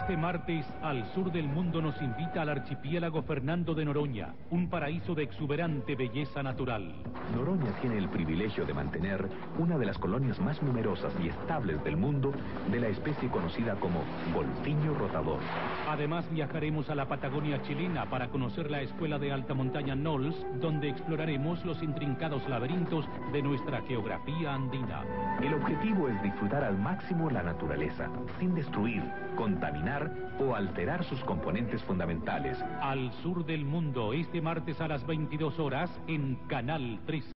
Este martes, Al Sur del Mundo nos invita al archipiélago Fernando de Noroña, un paraíso de exuberante belleza natural. Noroña tiene el privilegio de mantener una de las colonias más numerosas y estables del mundo de la especie conocida como golfiño rotador. Además, viajaremos a la Patagonia chilena para conocer la escuela de alta montaña Knolls, donde exploraremos los intrincados laberintos de nuestra geografía andina. El objetivo es disfrutar al máximo la naturaleza, sin destruir, contaminar o alterar sus componentes fundamentales. Al Sur del Mundo, este martes a las 22 horas en Canal 13.